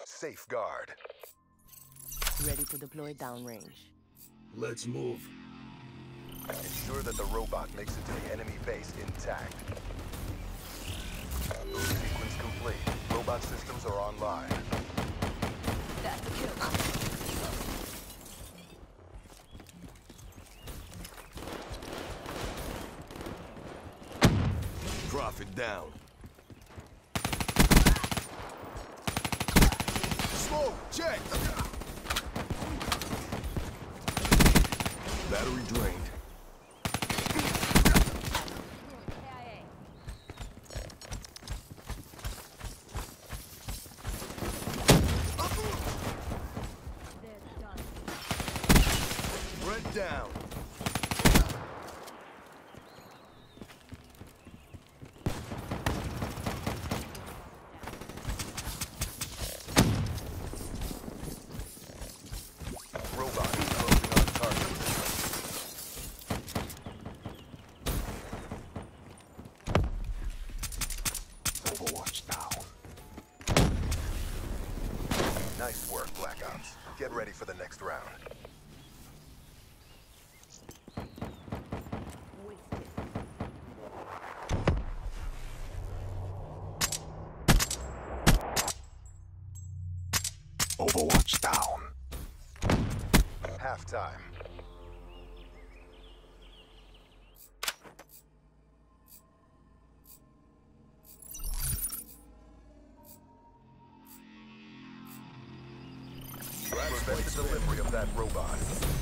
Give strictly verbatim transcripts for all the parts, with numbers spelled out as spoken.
Safeguard. Ready to deploy downrange. Let's move. Ensure that the robot makes it to the enemy base intact. Sequence complete. Robot systems are online. That's the kill. Prophet down. Smoke, check! Battery drained. Brent down. Robot is closing on target. Overwatch down. Nice work, Black Ops. Get ready for the next round. Overwatch down. Halftime. Prevent the delivery of that robot.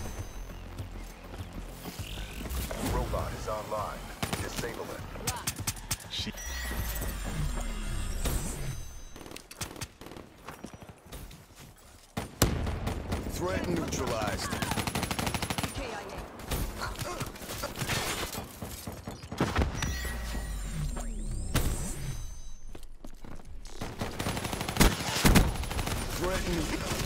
Robot is online. Disable it. She Threat neutralized. Threat neutralized.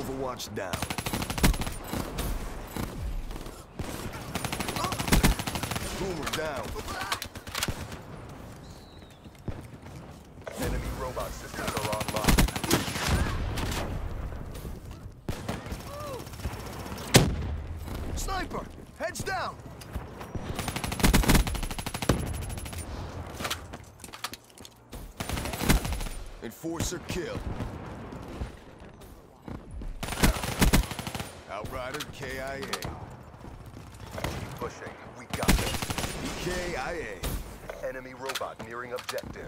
Overwatch down. Boomer down. Enemy robot systems are online. Sniper! Heads down! Enforcer kill. Outrider K I A. Keep pushing. We got this. K I A. Enemy robot nearing objective.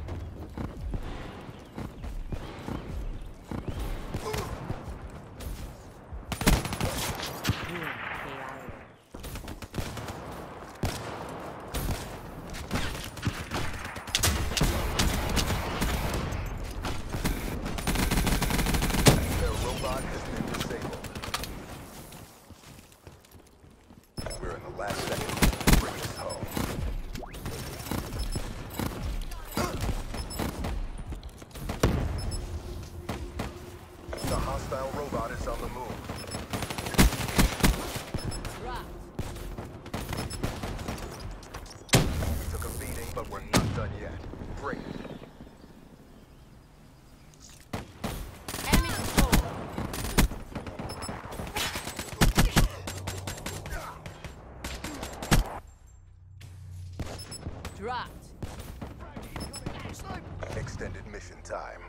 Their robot has been disabled. We're in the last second. Bring us home. The hostile robot is on the move. We took a beating, but we're not done yet. Bring it. Enemy control. Dropped. Extended mission time.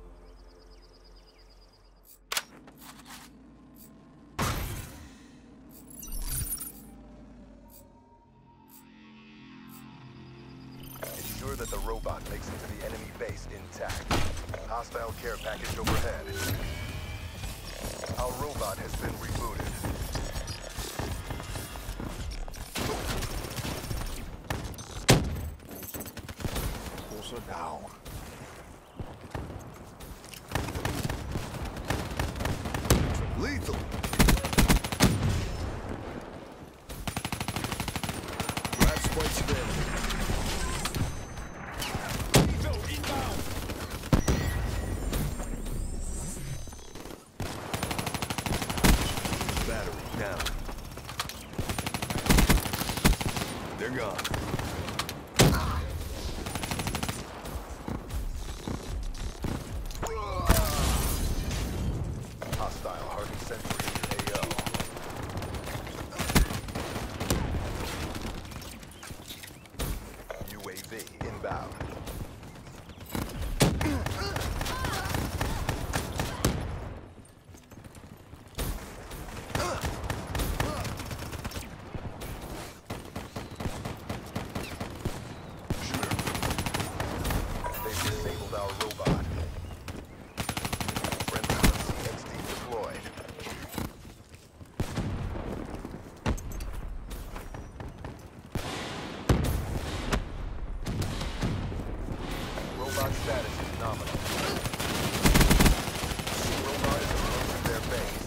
Ensure that the robot makes it to the enemy base intact. Hostile care package overhead. Our robot has been rebooted. Enforcer down. Lethal. Grab spikes available. Battery down. They're gone. Hostile hardened sentry in A O. U A V inbound. They've disabled our robot. Friendly C X D deployed. Robot status is nominal. Robot is approaching their base.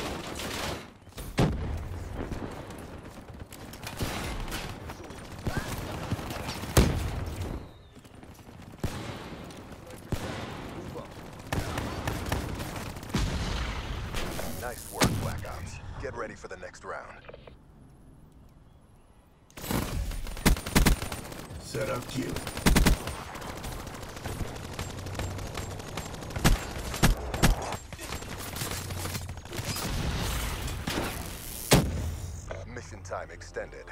Nice work, Black Ops. Get ready for the next round. Set up Q. Mission time extended.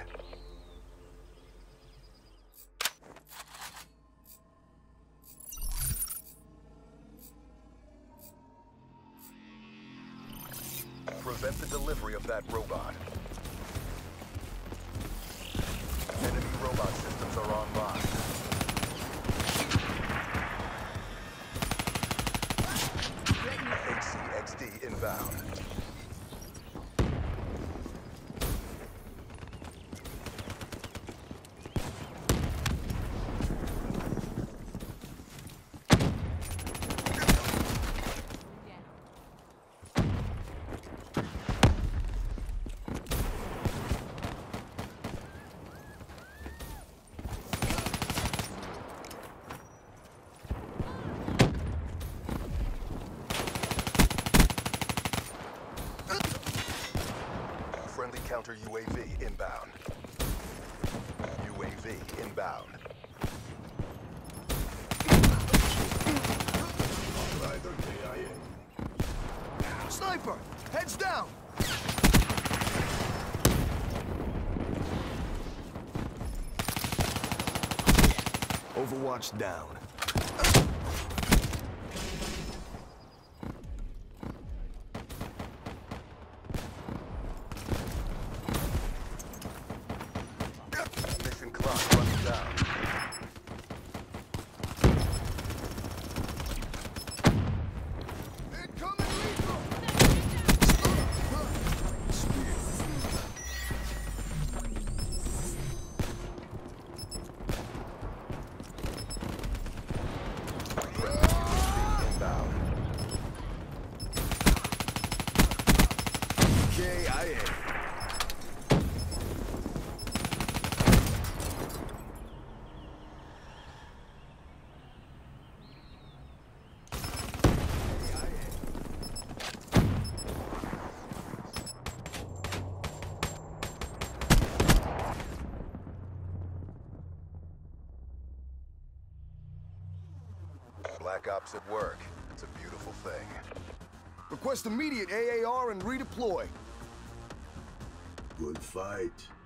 Prevent the delivery of that robot. Enemy robot systems are online. H C X D inbound. Counter U A V inbound. U A V inbound. Rider K I A. Sniper! Heads down! Overwatch down. Mission clock running down. Incoming lethal! Inbound. K I A. Black Ops at work. It's a beautiful thing. Request immediate A A R and redeploy. Good fight.